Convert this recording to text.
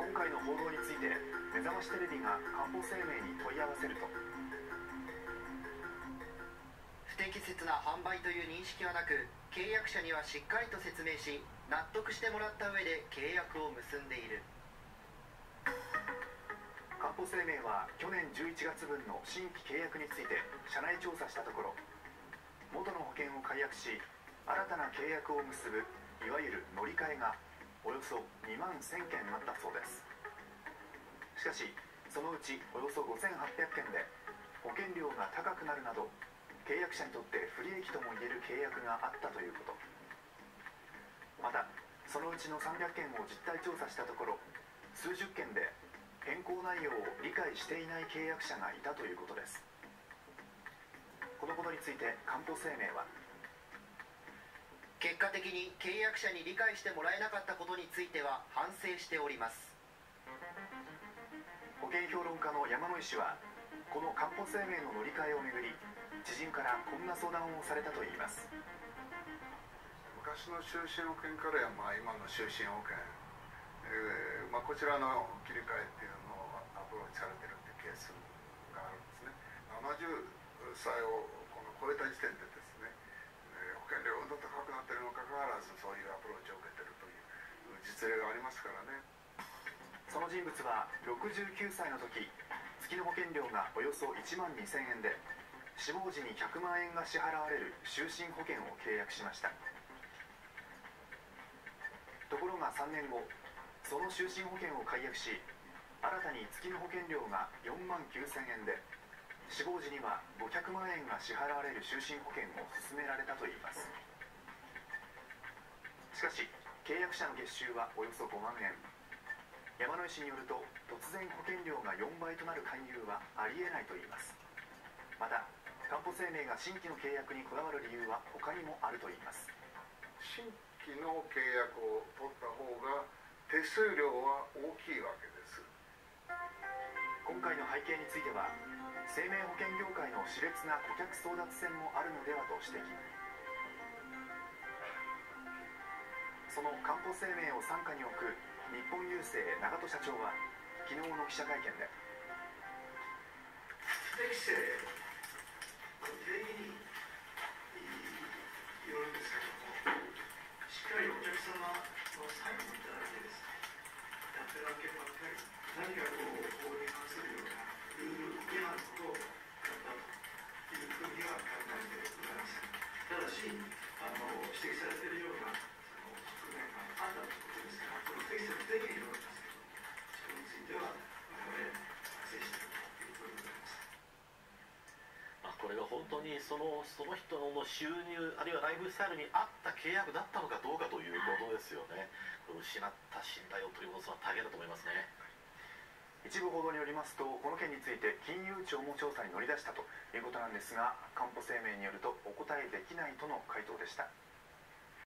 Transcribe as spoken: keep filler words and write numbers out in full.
今回の報道について目覚ましテレビが官報声明に問い合わせると、 不適切な販売という認識はなく、契約者にはしっかりと説明し、納得してもらった上で契約を結んでいる。 官報声明は去年じゅういちがつぶんの新規契約について社内調査したところ、元の保険を解約し新たな契約を結ぶいわゆる乗り換えがおよそにまんせんけんあったそうです。しかしそのうちおよそごせんはっぴゃくけんで保険料が高くなるなど契約者にとって不利益ともいえる契約があったということ。またそのうちのさんびゃっけんを実態調査したところ、数十件で変更内容を理解していない契約者がいたということです。このことについて官報声明は、 結果的に契約者に理解してもらえなかったことについては反省しております。 保険評論家の山野医師はこの官報声明の乗り換えをめぐり知人からこんな相談をされたといいます。 昔の終身保険からは、まあ、今の終身保険、えーまあ、こちらの切り替えっていうのをアプローチされてるっていうケースがあるんですね。ななじゅっさいをこの超えた時点でですね、えー、保険料がどんどん高くなっているにもかかわらずそういうアプローチを受けてるという実例がありますからね。 その人物はろくじゅうきゅうさいの時、月の保険料がおよそいちまんにせんえんで死亡時にひゃくまんえんが支払われる終身保険を契約しました。ところがさんねんご、その終身保険を解約し新たに月の保険料がよんまんきゅうせんえんで死亡時にはごひゃくまんえんが支払われる終身保険を勧められたといいます。しかし契約者の月収はおよそごまんえん。山野医師によると突然保険料がよんばいとなる勧誘はありえないといいます。また官報声明が新規の契約にこだわる理由は他にもあるといいます。 新規の契約を取った方が手数料は大きいわけです。 今回の背景については生命保険業界の熾烈な顧客争奪戦もあるのではと指摘。その官報声明を傘下に置く日本郵政長門社長は昨日の記者会見で、 不適正の定義によるんですけども、しっかりお客様のサインをいただいてですね、やってるわけばっかり何かこう法に関するようなルール違反とだったというふうには考えてございません。ただしあの指摘されているようなその側面があったということですから、この不適正の定義によるんですけど、それについては我々反省しているということでございます。 まあ、これが本当にそのその人の収入あるいはライフスタイルに合った契約だったのかどうかということですよね。これ失った信頼を取り戻すのは大変だと思いますね。 一部報道によりますとこの件について金融庁も調査に乗り出したということなんですが、官報声明によるとお答えできないとの回答でした。